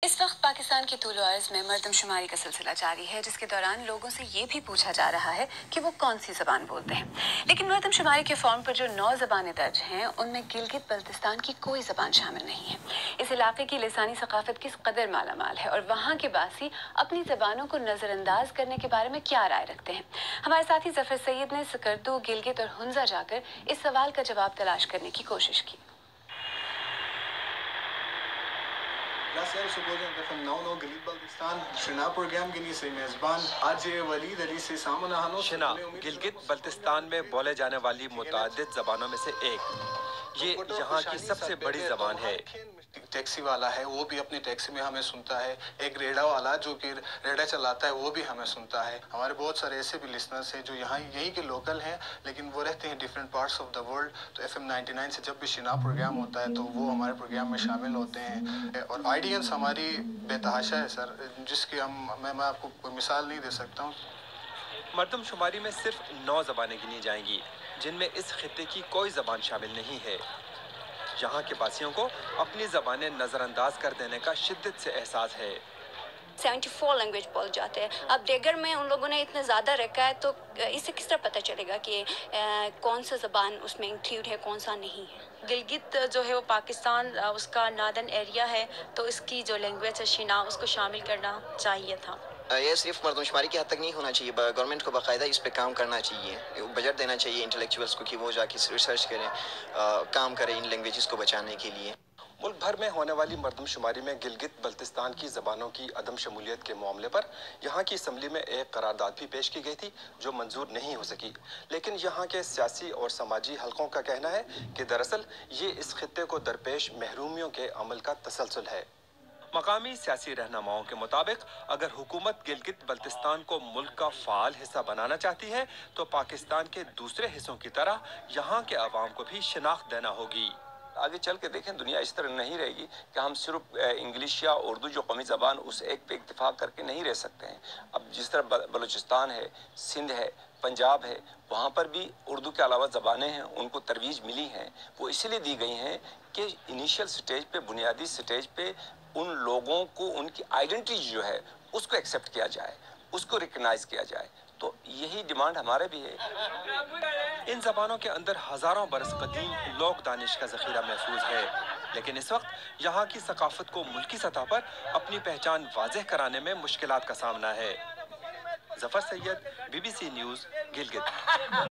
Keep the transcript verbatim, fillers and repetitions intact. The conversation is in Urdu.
اس وقت پاکستان کی طول و عرض میں مردم شماری کا سلسلہ جاری ہے، جس کے دوران لوگوں سے یہ بھی پوچھا جا رہا ہے کہ وہ کون سی زبان بولتے ہیں۔ لیکن مردم شماری کے فارم پر جو نو زبانیں درج ہیں، ان میں گلگت بلتستان کی کوئی زبان شامل نہیں ہے۔ اس علاقے کی لسانی ثقافت کس قدر مالا مال ہے اور وہاں کے باسی اپنی زبانوں کو نظر انداز کرنے کے بارے میں کیا رائے رکھتے ہیں؟ ہمارے ساتھی ظفر سید نے سکردو، گلگت اور ہنزا جا کر اس سوال کا جواب تلاش کرنے کی کوشش کی۔ Gracias, supporting F M نو نو گلگت بلتستان شنا پروگرام کے لیے سے میزبان آج ولید علی سے سامنا ہنو شنا گلگت بلتستان میں بولے جانے والی متعدد زبانوں میں سے ایک، یہ یہاں کی سب سے بڑی زبان ہے۔ ٹیکسی والا ہے وہ بھی اپنی ٹیکسی میں ہمیں سنتا ہے، ایک ریڈا والا جو کہ ریڈا چلاتا ہے وہ بھی ہمیں سنتا ہے۔ ہمارے بہت سارے ایسے بھی لسنرز ہیں جو یہاں یہیں کے لوکل ہیں لیکن وہ رہتے ہیں different parts of the world, تو ایف ایم نائنٹی نائن سے جب بھی شنا پروگرام ہوتا ہے تو وہ ہمارے پروگرام میں شامل ہوتے ہیں اور آئیڈینس ہماری بے تحاشا ہے سر، جس کی ہم میں میں آپ کو کوئی مثال نہیں دے سکتا ہوں۔ مردم شماری میں صرف نو زبانیں گنی جائیں گی جن میں اس خطے کی کوئی زبان شامل نہیں ہے۔ یہاں کے باسیوں کو اپنی زبانیں نظر انداز کر دینے کا شدت سے احساس ہے۔ سیونٹی فور لینگویج بول جاتے ہیں۔ اب دیگر میں ان لوگوں نے اتنا زیادہ رکھا ہے تو اس سے کس طرح پتہ چلے گا کہ کون سا زبان اس میں انکلیوڈ ہے کون سا نہیں ہے؟ گلگت جو ہے وہ پاکستان اس کا نادن ایریا ہے تو اس کی جو لینگویج ہے شنا اس کو شامل کرنا چاہیے تھا۔ یہ صرف مردم شماری کی حد تک نہیں ہونا چاہیے، گورنمنٹ کو باقاعدہ اس پہ کام کرنا چاہیے، بجٹ دینا چاہیے انٹلیکچوئلس کو کہ وہ جا کے ریسرچ کریں، کام کریں ان لینگویجز کو بچانے کے لیے۔ ملک بھر میں ہونے والی مردم شماری میں گلگت بلتستان کی زبانوں کی عدم شمولیت کے معاملے پر یہاں کی اسمبلی میں ایک قرارداد بھی پیش کی گئی تھی جو منظور نہیں ہو سکی، لیکن یہاں کے سیاسی اور سماجی حلقوں کا کہنا ہے کہ دراصل یہ اس خطے کو درپیش محرومیوں کے عمل کا تسلسل ہے۔ مقامی سیاسی رہنماؤں کے مطابق اگر حکومت گلگت بلتستان کو ملک کا فعال حصہ بنانا چاہتی ہے تو پاکستان کے دوسرے حصوں کی طرح یہاں کے عوام کو بھی شناخت دینا ہوگی۔ آگے چل کے دیکھیں دنیا اس طرح نہیں رہے گی کہ ہم صرف انگلش یا اردو جو قومی زبان اس ایک پہ اتفاق کر کے نہیں رہ سکتے ہیں۔ اب جس طرح بلوچستان ہے، سندھ ہے، پنجاب ہے، وہاں پر بھی اردو کے علاوہ زبانیں ہیں، ان کو ترویج ملی ہیں، وہ اسی لیے دی گئی ہیں کہ انیشیل سٹیج پہ، بنیادی سٹیج پہ ان لوگوں کو ان کی آئیڈینٹی جو ہے اس کو ایکسیپٹ کیا جائے، اس کو ریکگنائز کیا جائے، تو یہی ڈیمانڈ ہمارے بھی ہے۔ ان زبانوں کے اندر ہزاروں برس قدیم لوک دانش کا ذخیرہ محفوظ ہے، لیکن اس وقت یہاں کی ثقافت کو ملکی سطح پر اپنی پہچان واضح کرانے میں مشکلات کا سامنا ہے۔ Zafar Syed, B B C news, Gilgit.